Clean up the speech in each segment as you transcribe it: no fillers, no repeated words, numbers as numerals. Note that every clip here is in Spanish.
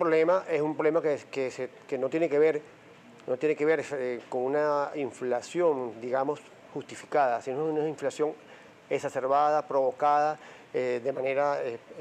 es un problema que no tiene que ver, con una inflación, digamos, justificada, sino una inflación exacerbada, provocada de manera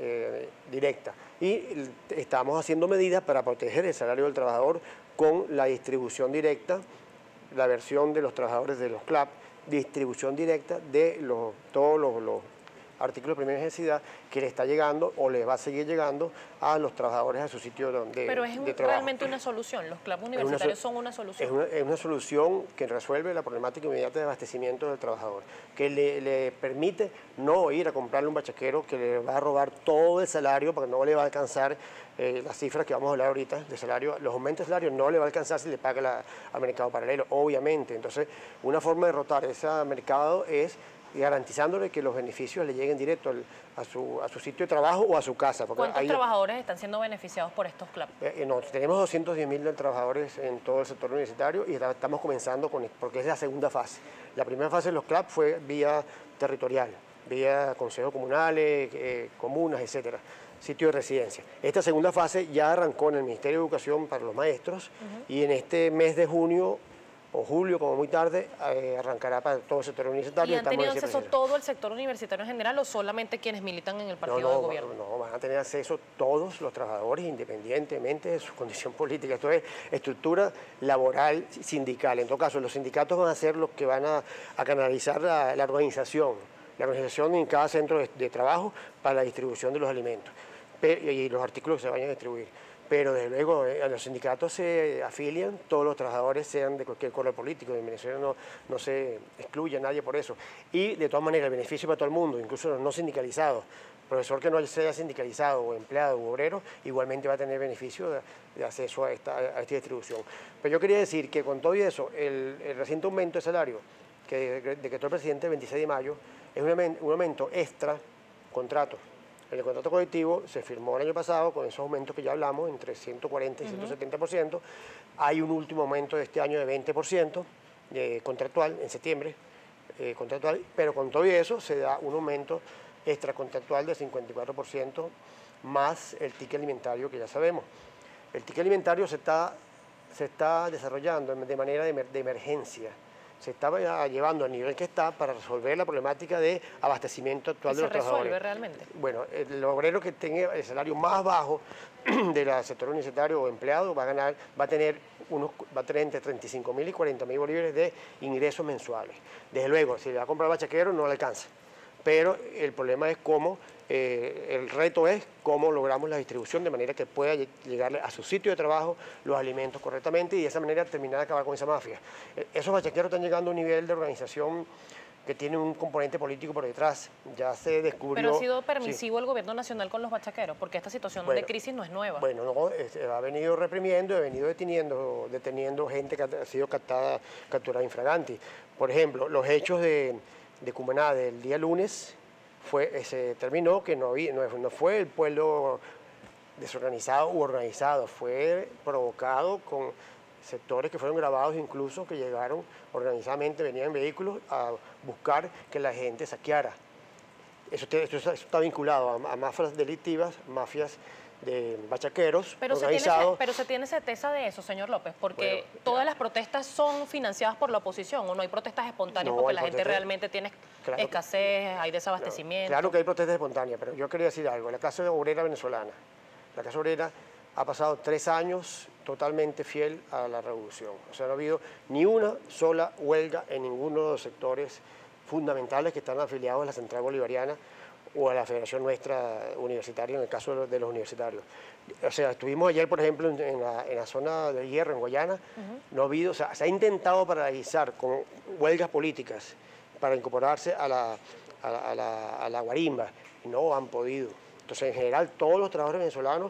directa. Y estamos haciendo medidas para proteger el salario del trabajador con la distribución directa, la versión de los trabajadores de los CLAP, distribución directa de todos los artículos de primera necesidad que le está llegando o le va a seguir llegando a los trabajadores a su sitio de trabajo. Pero es realmente una solución, los clubes universitarios son una solución. Es una solución que resuelve la problemática inmediata de abastecimiento del trabajador, que le permite no ir a comprarle un bachaquero que le va a robar todo el salario porque no le va a alcanzar las cifras que vamos a hablar ahorita de salario, los aumentos de salario no le va a alcanzar si le paga al mercado paralelo, obviamente. Entonces, una forma de derrotar ese mercado es garantizándole que los beneficios le lleguen directo a su sitio de trabajo o a su casa. ¿Cuántos trabajadores están siendo beneficiados por estos CLAP? Tenemos 210.000 trabajadores en todo el sector universitario y estamos comenzando porque es la segunda fase. La primera fase de los CLAP fue vía territorial, vía consejos comunales, comunas, etcétera, sitio de residencia. Esta segunda fase ya arrancó en el Ministerio de Educación para los maestros y en este mes de junio o julio, como muy tarde, arrancará para todo el sector universitario. ¿Y han tenido acceso todo el sector universitario en general o solamente quienes militan en el partido de gobierno? No, van a tener acceso todos los trabajadores independientemente de su condición política. Esto es estructura laboral sindical. En todo caso, los sindicatos van a ser los que van a canalizar la organización en cada centro de trabajo para la distribución de los alimentos y los artículos que se vayan a distribuir. Pero desde luego a los sindicatos se afilian todos los trabajadores, sean de cualquier color político. En Venezuela no se excluye a nadie por eso. Y de todas maneras el beneficio para todo el mundo, incluso los no sindicalizados. Profesor que no sea sindicalizado o empleado u obrero, igualmente va a tener beneficio de acceso a esta distribución. Pero yo quería decir que con todo eso, el reciente aumento de salario que decretó el presidente el 26 de mayo es un aumento extra contrato. El contrato colectivo se firmó el año pasado con esos aumentos que ya hablamos, entre 140 y 170%. Hay un último aumento de este año de 20% contractual, en septiembre, contractual, pero con todo eso se da un aumento extracontractual de 54% más el ticket alimentario que ya sabemos. El ticket alimentario se está desarrollando de manera de emergencia. Se está llevando al nivel que está para resolver la problemática de abastecimiento actual de los trabajadores. ¿Se resuelve realmente? Bueno, el obrero que tenga el salario más bajo del sector universitario o empleado va a tener entre 35.000 y 40.000 bolívares de ingresos mensuales. Desde luego, si le va a comprar bachaquero no le alcanza. Pero el problema es el reto es cómo logramos la distribución de manera que pueda llegarle a su sitio de trabajo los alimentos correctamente y de esa manera terminar de acabar con esa mafia. Esos bachaqueros están llegando a un nivel de organización que tiene un componente político por detrás. Ya se descubrió... Pero ha sido permisivo el gobierno nacional con los bachaqueros, porque esta situación de crisis no es nueva. Bueno, no, ha venido reprimiendo, ha venido deteniendo gente que ha sido capturada infraganti. Por ejemplo, los hechos de Cumaná del día lunes se terminó que no fue el pueblo desorganizado u organizado, fue provocado con sectores que fueron grabados incluso, que llegaron organizadamente, venían en vehículos a buscar que la gente saqueara. Eso está vinculado a mafias delictivas, mafias de bachaqueros organizados. Pero se tiene certeza de eso, señor López, porque todas las protestas son financiadas por la oposición, ¿o no hay protestas espontáneas porque la gente realmente tiene escasez, hay desabastecimiento? Claro que hay protestas espontáneas, pero yo quería decir algo. La clase obrera venezolana, la clase obrera ha pasado 3 años totalmente fiel a la revolución. O sea, no ha habido ni una sola huelga en ninguno de los sectores fundamentales que están afiliados a la Central Bolivariana o a la Federación Nuestra Universitaria, en el caso de los universitarios. O sea, estuvimos ayer, por ejemplo, en la zona de Hierro, en Guayana, no ha habido, o sea, se ha intentado paralizar con huelgas políticas para incorporarse a la guarimba, y no han podido. Entonces, en general, todos los trabajadores venezolanos,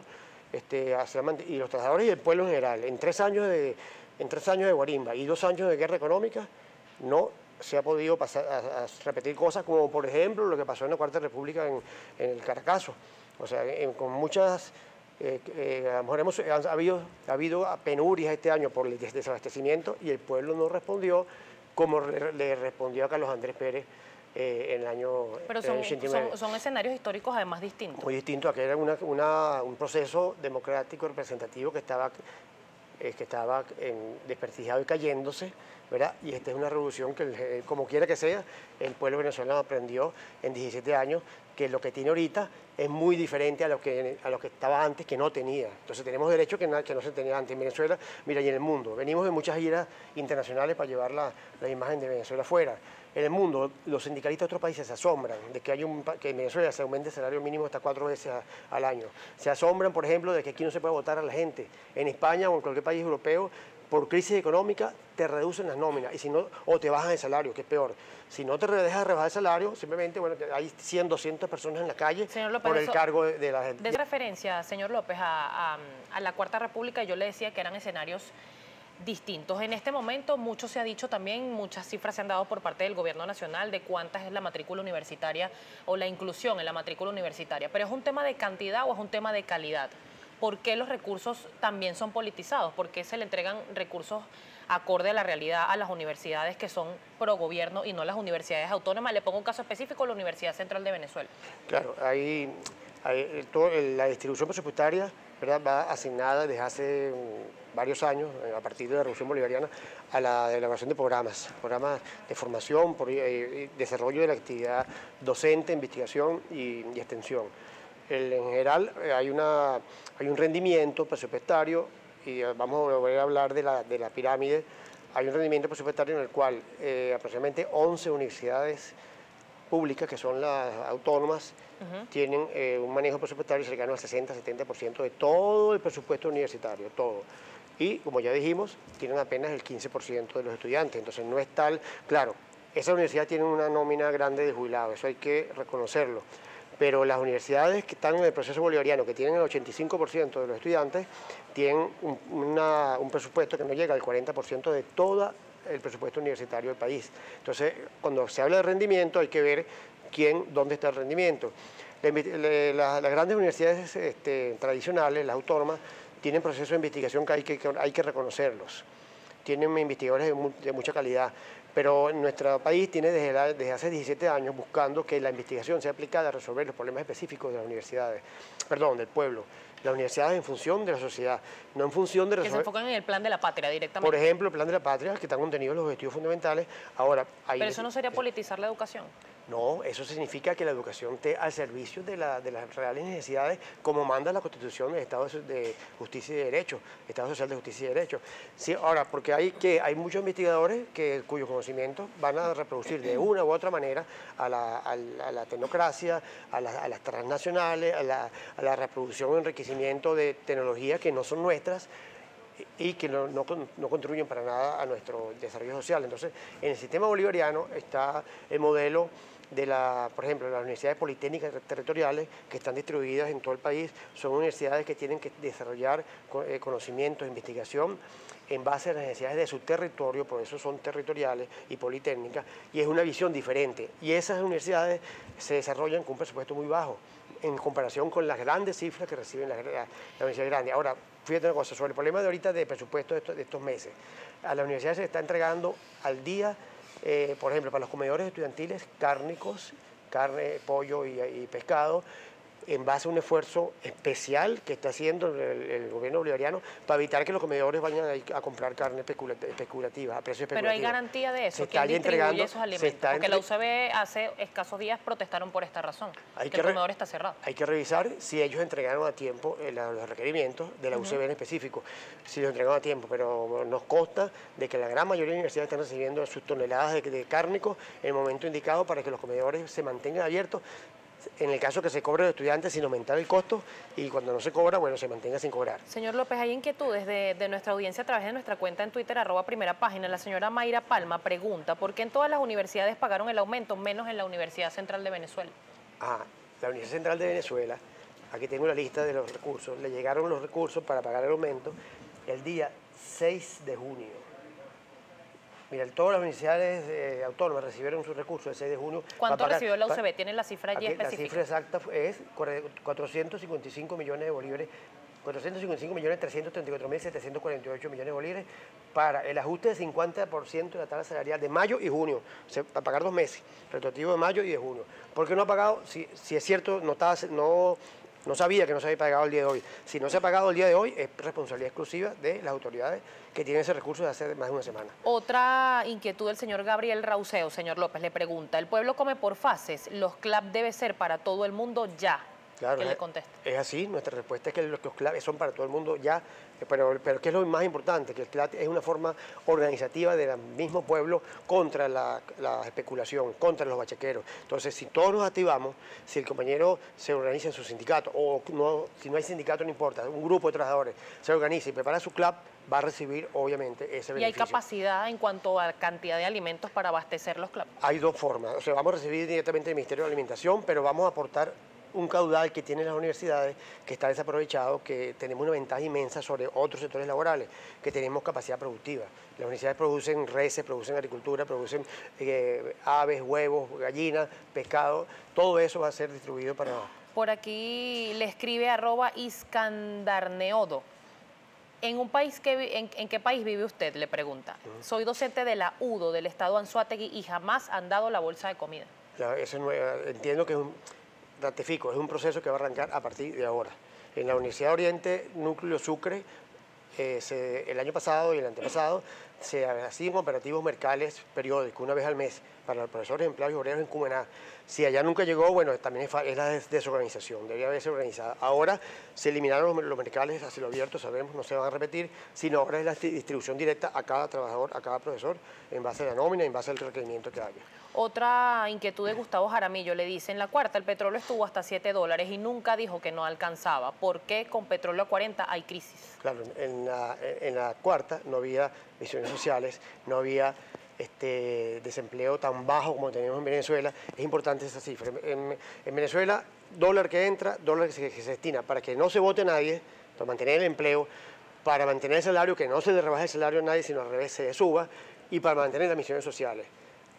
y los trabajadores y el pueblo en general, en 3 años de guarimba y 2 años de guerra económica, no se ha podido pasar a repetir cosas como, por ejemplo, lo que pasó en la Cuarta República en el Caracazo. O sea, con muchas, a lo mejor ha habido penurias este año por el desabastecimiento y el pueblo no respondió como le respondió a Carlos Andrés Pérez en el año Pero 89. Son escenarios históricos además distintos. Muy distinto a que era un proceso democrático representativo que estaba desprestigiado y cayéndose, ¿verdad? Y esta es una revolución que, como quiera que sea, el pueblo venezolano aprendió en 17 años que lo que tiene ahorita es muy diferente a lo que estaba antes, que no tenía. Entonces tenemos derecho que no se tenía antes en Venezuela, mira, y en el mundo. Venimos de muchas giras internacionales para llevar la imagen de Venezuela afuera. En el mundo, los sindicalistas de otros países se asombran de que en Venezuela se aumente el salario mínimo hasta 4 veces al año. Se asombran, por ejemplo, de que aquí no se puede votar a la gente. En España o en cualquier país europeo, por crisis económica, te reducen las nóminas o te bajan el salario, que es peor. Si no te dejas rebajar el salario, simplemente, bueno, hay 100, 200 personas en la calle López, por el cargo de la gente. De referencia, señor López, a la Cuarta República, yo le decía que eran escenarios distintos. En este momento mucho se ha dicho también, muchas cifras se han dado por parte del gobierno nacional de cuánta es la matrícula universitaria o la inclusión en la matrícula universitaria, pero ¿es un tema de cantidad o es un tema de calidad? ¿Por qué los recursos también son politizados? ¿Por qué se le entregan recursos acorde a la realidad a las universidades que son pro gobierno y no las universidades autónomas? Le pongo un caso específico, la Universidad Central de Venezuela. Claro, la distribución presupuestaria, ¿verdad?, va asignada desde hace varios años, a partir de la Revolución Bolivariana, a la elaboración de programas de formación, desarrollo de la actividad docente, investigación y extensión. En general hay un rendimiento presupuestario, y vamos a volver a hablar de la pirámide. Hay un rendimiento presupuestario en el cual aproximadamente 11 universidades públicas, que son las autónomas, tienen un manejo presupuestario cercano al 60-70% de todo el presupuesto universitario, todo. Y, como ya dijimos, tienen apenas el 15% de los estudiantes, entonces no es tal. Claro, esa universidad tiene una nómina grande de jubilados, eso hay que reconocerlo, pero las universidades que están en el proceso bolivariano, que tienen el 85% de los estudiantes, tienen un presupuesto que no llega al 40% de todo el presupuesto universitario del país. Entonces, cuando se habla de rendimiento, hay que ver dónde está el rendimiento. Las grandes universidades tradicionales, las autónomas, tienen procesos de investigación que hay que reconocerlos. Tienen investigadores de mucha calidad, pero nuestro país tiene desde hace 17 años buscando que la investigación sea aplicada a resolver los problemas específicos de las universidades, del pueblo. Las universidades en función de la sociedad, no en función de resolver... Que se enfocan en el plan de la patria directamente. Por ejemplo, el plan de la patria, que están contenidos los objetivos fundamentales. Ahora, pero eso no sería politizar la educación. No, eso significa que la educación esté al servicio de las reales necesidades, como manda la Constitución del Estado de Justicia y Derecho, Estado Social de Justicia y Derecho. Sí, ahora, porque hay muchos investigadores cuyos conocimientos van a reproducir de una u otra manera a la tecnocracia, a las transnacionales, a la reproducción o enriquecimiento de tecnologías que no son nuestras y que no contribuyen para nada a nuestro desarrollo social. Entonces, en el sistema bolivariano está el modelo por ejemplo, las universidades politécnicas territoriales, que están distribuidas en todo el país, son universidades que tienen que desarrollar conocimientos, investigación en base a las necesidades de su territorio, por eso son territoriales y politécnicas, y es una visión diferente. Y esas universidades se desarrollan con un presupuesto muy bajo, en comparación con las grandes cifras que reciben las universidades grandes. Ahora, fíjate una cosa, sobre el problema de ahorita de presupuesto de estos meses. A la universidad se le está entregando al día, por ejemplo, para los comedores estudiantiles, cárnicos, carne, pollo y pescado, en base a un esfuerzo especial que está haciendo el gobierno bolivariano para evitar que los comedores vayan a comprar carne especulativa, a precios especulativos. Pero hay garantía de eso, ¿quién distribuye esos alimentos? Porque la UCB hace escasos días protestaron por esta razón, que el comedor está cerrado. Hay que revisar si ellos entregaron a tiempo los requerimientos de la UCB en específico, si los entregaron a tiempo, pero nos consta de que la gran mayoría de universidades están recibiendo sus toneladas de cárnicos en el momento indicado para que los comedores se mantengan abiertos, en el caso que se cobre a los estudiantes sin aumentar el costo, y cuando no se cobra, bueno, se mantenga sin cobrar. Señor López, hay inquietudes de nuestra audiencia a través de nuestra cuenta en Twitter, @primerapágina. La señora Mayra Palma pregunta, ¿por qué en todas las universidades pagaron el aumento, menos en la Universidad Central de Venezuela? La Universidad Central de Venezuela, aquí tengo la lista de los recursos, le llegaron los recursos para pagar el aumento el día 6 de junio. Mira, todas las universidades autónomas recibieron sus recursos el 6 de junio. ¿Cuánto recibió la UCB? ¿Tiene la cifra allí específica? La cifra exacta es 455 millones de bolívares 455.334.748 millones de bolívares para el ajuste del 50% de la tabla salarial de mayo y junio, o sea, para pagar 2 meses, retroactivo de mayo y de junio. ¿Por qué no ha pagado? Si es cierto, no sabía que no se había pagado el día de hoy. Si no se ha pagado el día de hoy, es responsabilidad exclusiva de las autoridades que tienen ese recurso de hace más de una semana. Otra inquietud del señor Gabriel Rauseo, señor López, le pregunta, ¿el pueblo come por fases? ¿Los CLAP debe ser para todo el mundo ya? Claro, ¿Qué le contesta? Es así, nuestra respuesta es que los CLAP son para todo el mundo ya, pero ¿qué es lo más importante? Que el CLAP es una forma organizativa del mismo pueblo contra la especulación, contra los bachaqueros. Entonces, si todos nos activamos, si el compañero se organiza en su sindicato, o no, si no hay sindicato no importa, un grupo de trabajadores se organiza y prepara su CLAP, va a recibir obviamente ese beneficio. ¿Y hay capacidad en cuanto a cantidad de alimentos para abastecer los CLAP? Hay dos formas, o sea, vamos a recibir directamente del Ministerio de Alimentación, pero vamos a aportar un caudal que tienen las universidades que está desaprovechado, que tenemos una ventaja inmensa sobre otros sectores laborales, que tenemos capacidad productiva. Las universidades producen reses, producen agricultura, producen aves, huevos, gallinas, pescado, todo eso va a ser distribuido para... Por aquí le escribe @iscandarneodo. ¿En qué país vive usted? Le pregunta. Soy docente de la UDO, del estado Anzoátegui, y jamás han dado la bolsa de comida. Entiendo que ratifico, es un proceso que va a arrancar a partir de ahora. En la Universidad de Oriente, Núcleo Sucre, el año pasado y el antepasado, se hacían operativos mercales periódicos, una vez al mes, para los profesores, empleados y obreros en Cumaná. Si allá nunca llegó, bueno, también es la desorganización, debía haberse organizada. Ahora se eliminaron los mercales a cielo abierto, sabemos, no se van a repetir, sino ahora es la distribución directa a cada trabajador, a cada profesor, en base a la nómina, en base al requerimiento que haya. Otra inquietud de Gustavo Jaramillo le dice, en la cuarta el petróleo estuvo hasta $7 y nunca dijo que no alcanzaba. ¿Por qué con petróleo a 40 hay crisis? Claro, en la cuarta no había misiones sociales, no había desempleo tan bajo como tenemos en Venezuela. Es importante esa cifra. En Venezuela, dólar que entra, dólar que se destina para que no se vote nadie, para mantener el empleo, para mantener el salario, que no se le rebaje el salario a nadie, sino al revés, se le suba, y para mantener las misiones sociales.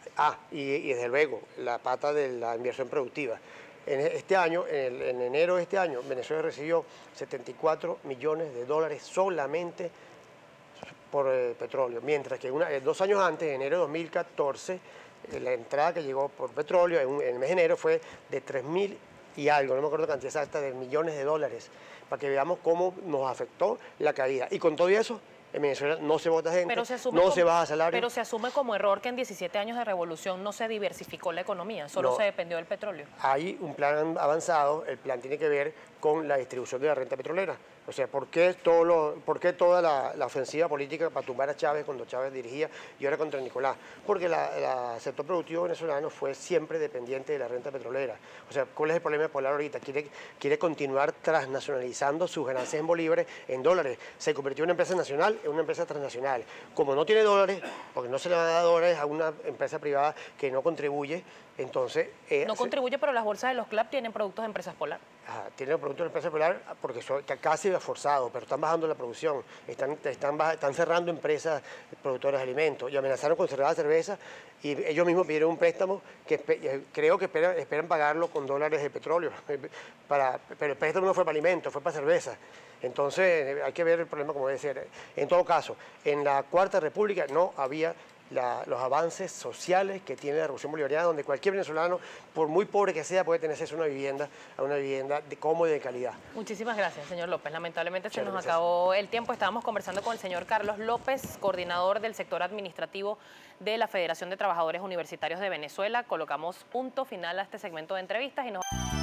Y desde luego, la pata de la inversión productiva. En este año, en enero de este año, Venezuela recibió $74 millones solamente por petróleo, mientras que 2 años antes, en enero de 2014, la entrada que llegó por petróleo en el mes de enero fue de 3.000 y algo, no me acuerdo la cantidad exacta, de millones de dólares, para que veamos cómo nos afectó la caída. Y con todo eso, en Venezuela no se vota gente, no se baja salario. Pero se asume como error que en 17 años de revolución no se diversificó la economía, solo se dependió del petróleo. Hay un plan avanzado, el plan tiene que ver con la distribución de la renta petrolera. O sea, ¿por qué toda la ofensiva política para tumbar a Chávez cuando Chávez dirigía y ahora contra Nicolás? Porque el sector productivo venezolano fue siempre dependiente de la renta petrolera. O sea, ¿cuál es el problema de Polar ahorita? Quiere continuar transnacionalizando sus ganancias en bolívares, en dólares. Se convirtió en una empresa nacional en una empresa transnacional. Como no tiene dólares, porque no se le van a dar dólares a una empresa privada que no contribuye, entonces... no contribuye, pero las bolsas de los CLAP tienen productos de empresas Polar. Tienen productos de empresas Polar porque son casi forzados, pero están bajando la producción, están cerrando empresas productoras de alimentos y amenazaron con cerrar la cerveza y ellos mismos pidieron un préstamo que creo que esperan pagarlo con dólares de petróleo, pero el préstamo no fue para alimentos, fue para cerveza. Entonces hay que ver el problema como debe ser. En todo caso, en la Cuarta República no había los avances sociales que tiene la Revolución Bolivariana, donde cualquier venezolano, por muy pobre que sea, puede tener acceso a una vivienda cómoda y de calidad. Muchísimas gracias, señor López. Lamentablemente se nos acabó el tiempo. Estábamos conversando con el señor Carlos López, coordinador del sector administrativo de la Federación de Trabajadores Universitarios de Venezuela. Colocamos punto final a este segmento de entrevistas y nos...